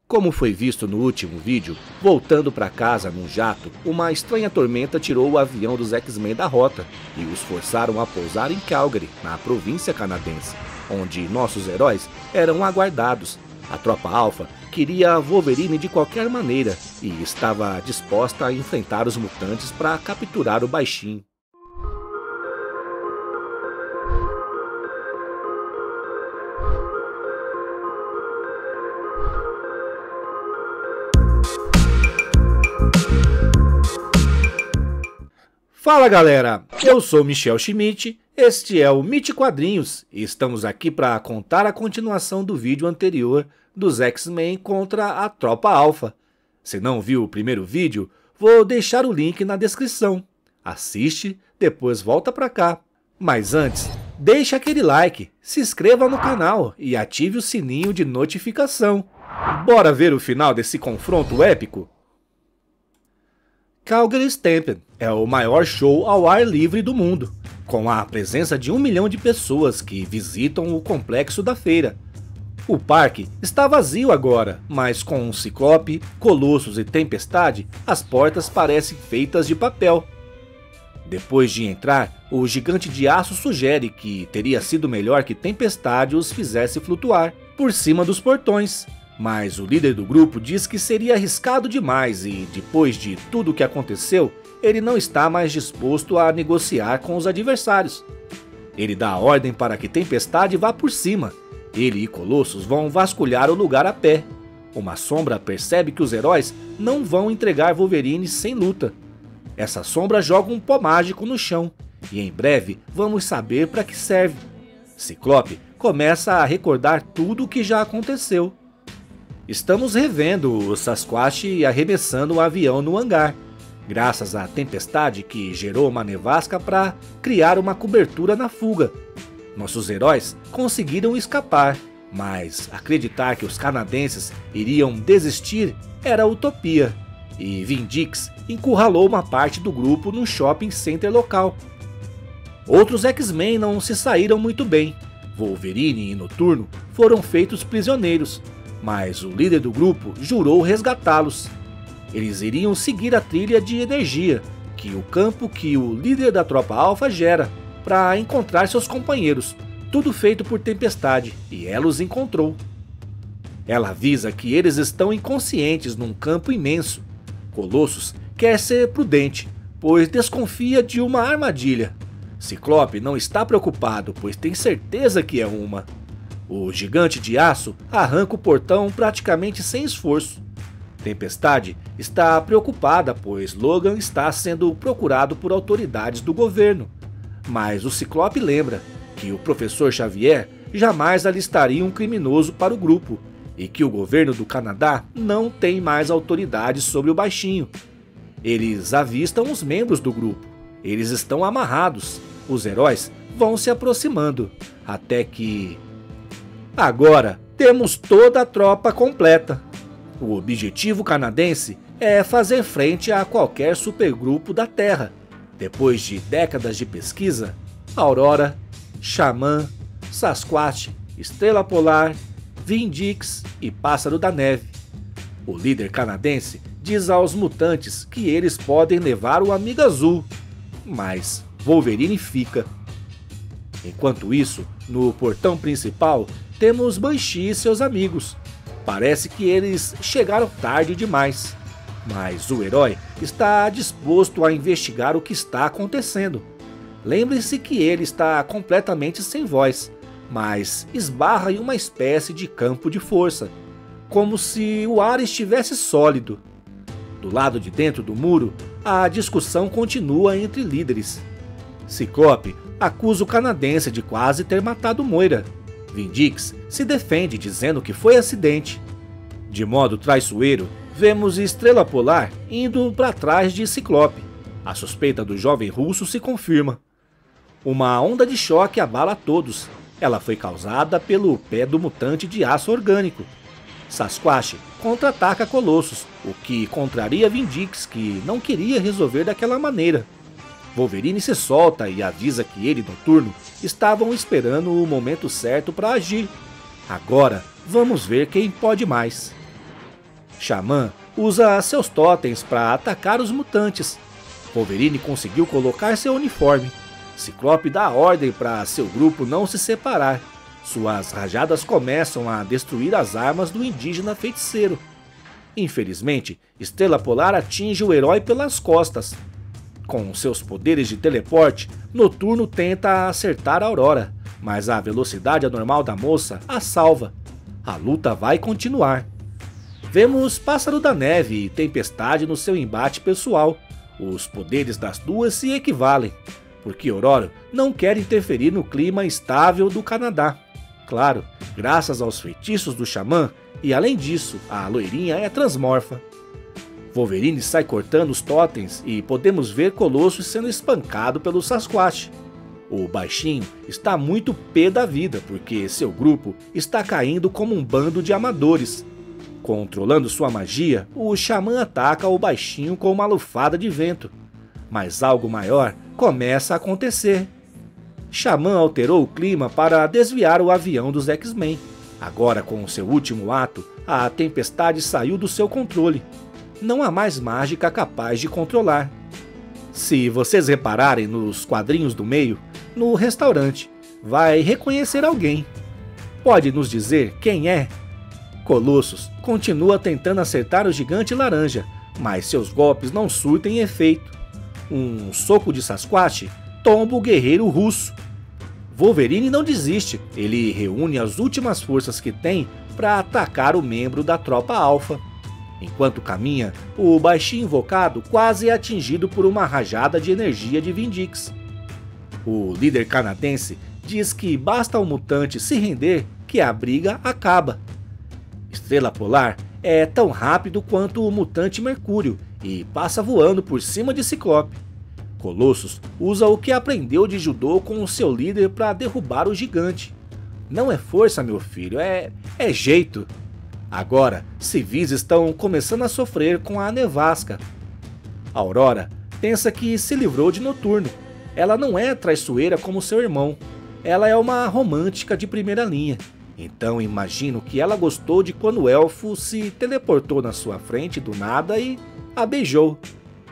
Como foi visto no último vídeo, voltando para casa num jato, uma estranha tormenta tirou o avião dos X-Men da rota e os forçaram a pousar em Calgary, na província canadense, onde nossos heróis eram aguardados. A tropa Alpha queria Wolverine de qualquer maneira e estava disposta a enfrentar os mutantes para capturar o baixinho. Fala galera, eu sou Michel Schmidt, este é o MIT Quadrinhos e estamos aqui para contar a continuação do vídeo anterior dos X-Men contra a Tropa Alpha. Se não viu o primeiro vídeo, vou deixar o link na descrição. Assiste, depois volta para cá. Mas antes, deixa aquele like, se inscreva no canal e ative o sininho de notificação. Bora ver o final desse confronto épico? Calgary Stampede é o maior show ao ar livre do mundo, com a presença de 1 milhão de pessoas que visitam o complexo da feira. O parque está vazio agora, mas com Ciclope, Colossus e Tempestade, as portas parecem feitas de papel. Depois de entrar, o Gigante de Aço sugere que teria sido melhor que Tempestade os fizesse flutuar por cima dos portões. Mas o líder do grupo diz que seria arriscado demais e, depois de tudo o que aconteceu, ele não está mais disposto a negociar com os adversários. Ele dá a ordem para que Tempestade vá por cima. Ele e Colossus vão vasculhar o lugar a pé. Uma sombra percebe que os heróis não vão entregar Wolverine sem luta. Essa sombra joga um pó mágico no chão e em breve vamos saber para que serve. Ciclope começa a recordar tudo o que já aconteceu. Estamos revendo o Sasquatch arremessando um avião no hangar, graças à tempestade que gerou uma nevasca para criar uma cobertura na fuga. Nossos heróis conseguiram escapar, mas acreditar que os canadenses iriam desistir era utopia, e Vindix encurralou uma parte do grupo no shopping center local. Outros X-Men não se saíram muito bem. Wolverine e Noturno foram feitos prisioneiros, mas o líder do grupo jurou resgatá-los. Eles iriam seguir a trilha de energia, que o campo que o líder da tropa Alpha gera, para encontrar seus companheiros, tudo feito por Tempestade, e ela os encontrou. Ela avisa que eles estão inconscientes num campo imenso. Colossus quer ser prudente, pois desconfia de uma armadilha. Ciclope não está preocupado, pois tem certeza que é uma. O Gigante de Aço arranca o portão praticamente sem esforço. Tempestade está preocupada, pois Logan está sendo procurado por autoridades do governo. Mas o Ciclope lembra que o Professor Xavier jamais alistaria um criminoso para o grupo e que o governo do Canadá não tem mais autoridade sobre o baixinho. Eles avistam os membros do grupo. Eles estão amarrados. Os heróis vão se aproximando, até que... Agora temos toda a tropa completa. O objetivo canadense é fazer frente a qualquer supergrupo da Terra. Depois de décadas de pesquisa, Aurora, Xamã, Sasquatch, Estrela Polar, Vindix e Pássaro da Neve. O líder canadense diz aos mutantes que eles podem levar o Amigo Azul, mas Wolverine fica. Enquanto isso, no portão principal, temos Banshee e seus amigos. Parece que eles chegaram tarde demais, mas o herói está disposto a investigar o que está acontecendo. Lembre-se que ele está completamente sem voz, mas esbarra em uma espécie de campo de força, como se o ar estivesse sólido. Do lado de dentro do muro, a discussão continua entre líderes. Ciclope acusa o canadense de quase ter matado Moira. Vindix se defende dizendo que foi acidente. De modo traiçoeiro, vemos Estrela Polar indo para trás de Ciclope. A suspeita do jovem russo se confirma. Uma onda de choque abala todos. Ela foi causada pelo pé do mutante de aço orgânico. Sasquatch contra-ataca Colossus, o que contraria Vindix, que não queria resolver daquela maneira. Wolverine se solta e avisa que ele e Noturno estavam esperando o momento certo para agir. Agora vamos ver quem pode mais. Xamã usa seus totens para atacar os mutantes. Wolverine conseguiu colocar seu uniforme. Ciclope dá ordem para seu grupo não se separar. Suas rajadas começam a destruir as armas do indígena feiticeiro. Infelizmente, Estrela Polar atinge o herói pelas costas. Com seus poderes de teleporte, Noturno tenta acertar a Aurora, mas a velocidade anormal da moça a salva. A luta vai continuar. Vemos Pássaro da Neve e Tempestade no seu embate pessoal. Os poderes das duas se equivalem, porque Ororo não quer interferir no clima estável do Canadá. Claro, graças aos feitiços do Xamã, e além disso, a loirinha é transmorfa. Wolverine sai cortando os totens e podemos ver Colossus sendo espancado pelo Sasquatch. O baixinho está muito pé da vida porque seu grupo está caindo como um bando de amadores. Controlando sua magia, o Xamã ataca o baixinho com uma lufada de vento. Mas algo maior começa a acontecer. Xamã alterou o clima para desviar o avião dos X-Men. Agora, com seu último ato, a tempestade saiu do seu controle. Não há mais mágica capaz de controlar. Se vocês repararem nos quadrinhos do meio, no restaurante, vai reconhecer alguém. Pode nos dizer quem é? Colossus continua tentando acertar o gigante laranja, mas seus golpes não surtem efeito. Um soco de Sasquatch tomba o guerreiro russo. Wolverine não desiste, ele reúne as últimas forças que tem para atacar o membro da tropa alfa. Enquanto caminha, o baixinho invocado quase é atingido por uma rajada de energia de Vindix. O líder canadense diz que basta o mutante se render que a briga acaba. Estrela Polar é tão rápido quanto o mutante Mercúrio e passa voando por cima de Ciclope. Colossus usa o que aprendeu de judô com o seu líder para derrubar o gigante. Não é força, meu filho, é jeito. Agora, civis estão começando a sofrer com a nevasca. Aurora pensa que se livrou de Noturno. Ela não é traiçoeira como seu irmão. Ela é uma romântica de primeira linha. Então imagino que ela gostou de quando o elfo se teleportou na sua frente do nada e a beijou.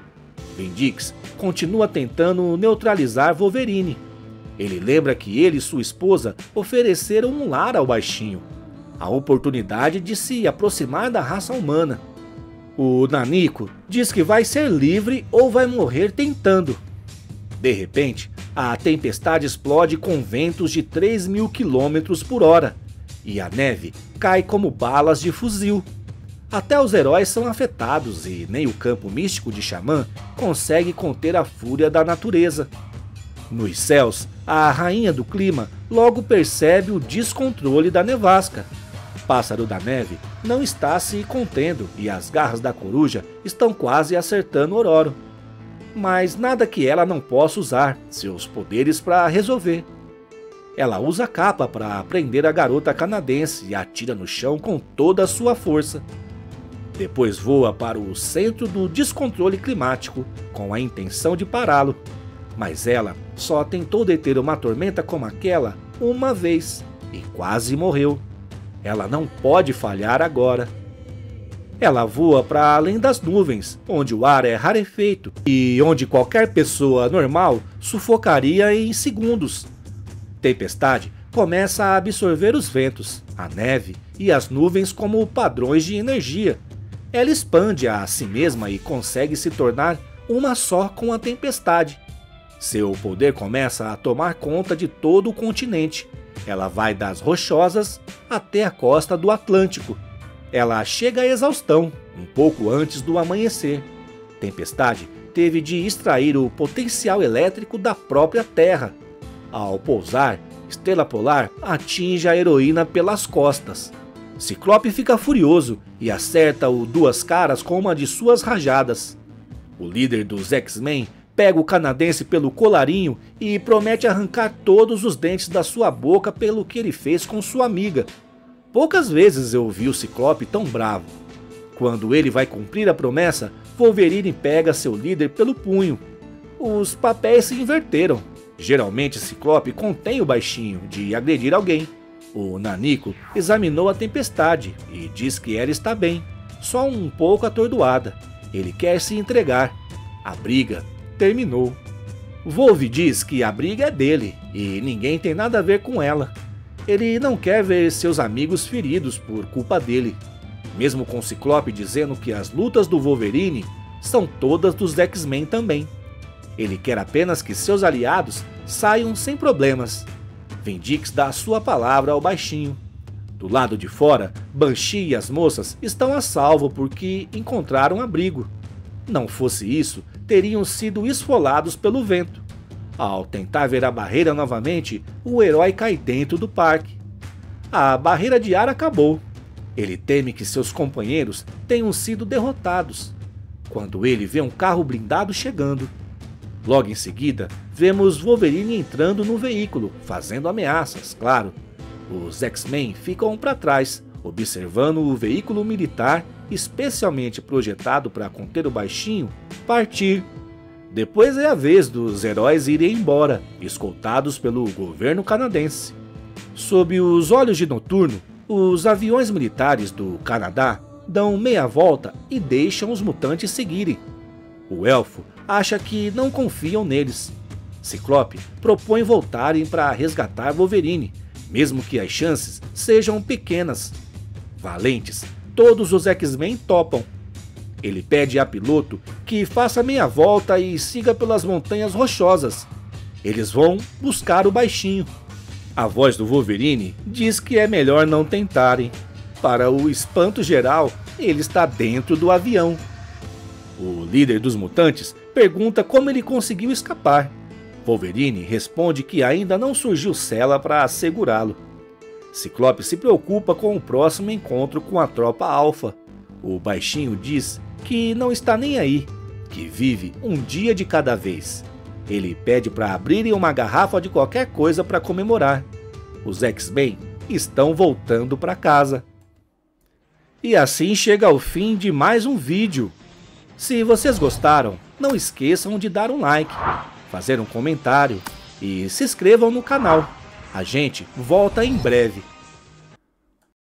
Vindix continua tentando neutralizar Wolverine. Ele lembra que ele e sua esposa ofereceram um lar ao baixinho, a oportunidade de se aproximar da raça humana. O Nanico diz que vai ser livre ou vai morrer tentando. De repente, a tempestade explode com ventos de 3.000 km por hora e a neve cai como balas de fuzil. Até os heróis são afetados e nem o campo místico de Xamã consegue conter a fúria da natureza. Nos céus, a rainha do clima logo percebe o descontrole da nevasca. Pássaro da Neve não está se contendo e as garras da coruja estão quase acertando Ororo. Mas nada que ela não possa usar seus poderes para resolver. Ela usa a capa para prender a garota canadense e atira no chão com toda a sua força. Depois voa para o centro do descontrole climático com a intenção de pará-lo. Mas ela só tentou deter uma tormenta como aquela uma vez e quase morreu. Ela não pode falhar agora. Ela voa para além das nuvens, onde o ar é rarefeito e onde qualquer pessoa normal sufocaria em segundos. Tempestade começa a absorver os ventos, a neve e as nuvens como padrões de energia. Ela expande a si mesma e consegue se tornar uma só com a tempestade. Seu poder começa a tomar conta de todo o continente. Ela vai das Rochosas até a costa do Atlântico. Ela chega à exaustão, um pouco antes do amanhecer. Tempestade teve de extrair o potencial elétrico da própria Terra. Ao pousar, Estrela Polar atinge a heroína pelas costas. Ciclope fica furioso e acerta o Duas Caras com uma de suas rajadas. O líder dos X-Men pega o canadense pelo colarinho e promete arrancar todos os dentes da sua boca pelo que ele fez com sua amiga. Poucas vezes eu vi o Ciclope tão bravo. Quando ele vai cumprir a promessa, Wolverine pega seu líder pelo punho. Os papéis se inverteram. Geralmente Ciclope contém o baixinho de agredir alguém. O Nanico examinou a tempestade e diz que ela está bem, só um pouco atordoada. Ele quer se entregar. A briga terminou. Wolverine diz que a briga é dele e ninguém tem nada a ver com ela. Ele não quer ver seus amigos feridos por culpa dele, mesmo com Ciclope dizendo que as lutas do Wolverine são todas dos X-Men também. Ele quer apenas que seus aliados saiam sem problemas. Vendix dá a sua palavra ao baixinho. Do lado de fora, Banshee e as moças estão a salvo porque encontraram abrigo. Não fosse isso, teriam sido esfolados pelo vento. Ao tentar ver a barreira novamente, o herói cai dentro do parque. A barreira de ar acabou. Ele teme que seus companheiros tenham sido derrotados, quando ele vê um carro blindado chegando. Logo em seguida, vemos Wolverine entrando no veículo, fazendo ameaças, claro. Os X-Men ficam para trás, observando o veículo militar, especialmente projetado para conter o baixinho, partir. Depois é a vez dos heróis irem embora, escoltados pelo governo canadense. Sob os olhos de Noturno, os aviões militares do Canadá dão meia volta e deixam os mutantes seguirem. O elfo acha que não confiam neles. Ciclope propõe voltarem para resgatar Wolverine, mesmo que as chances sejam pequenas. Valentes, todos os X-Men topam. Ele pede a piloto que faça meia volta e siga pelas montanhas rochosas. Eles vão buscar o baixinho. A voz do Wolverine diz que é melhor não tentarem. Para o espanto geral, ele está dentro do avião. O líder dos mutantes pergunta como ele conseguiu escapar. Wolverine responde que ainda não surgiu cela para segurá-lo. Ciclope se preocupa com o próximo encontro com a tropa Alpha. O baixinho diz que não está nem aí, que vive um dia de cada vez. Ele pede para abrirem uma garrafa de qualquer coisa para comemorar. Os X-Men estão voltando para casa. E assim chega ao fim de mais um vídeo. Se vocês gostaram, não esqueçam de dar um like, fazer um comentário e se inscrevam no canal. A gente volta em breve.